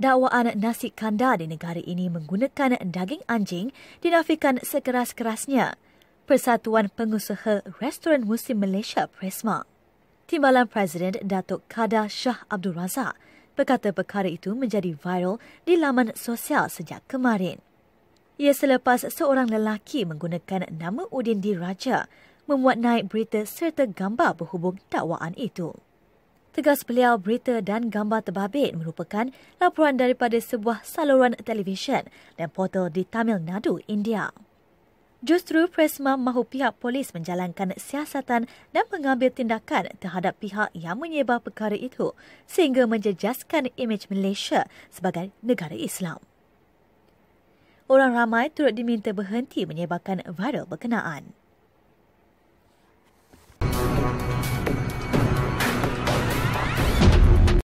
Dakwaan Nasi Kandar di negara ini menggunakan daging anjing dinafikan sekeras-kerasnya. Persatuan Pengusaha Restoran Muslim Malaysia Presma. Timbalan Presiden Datuk Khadhar Shah Abdul Razak berkata perkara itu menjadi viral di laman sosial sejak kemarin. Ia selepas seorang lelaki menggunakan nama Udin Di Raja memuat naik berita serta gambar berhubung dakwaan itu. Tegas beliau, berita dan gambar terbabit merupakan laporan daripada sebuah saluran televisyen dan portal di Tamil Nadu, India. Justru Presma mahu pihak polis menjalankan siasatan dan mengambil tindakan terhadap pihak yang menyebar perkara itu sehingga menjejaskan imej Malaysia sebagai negara Islam. Orang ramai turut diminta berhenti menyebarkan viral berkenaan.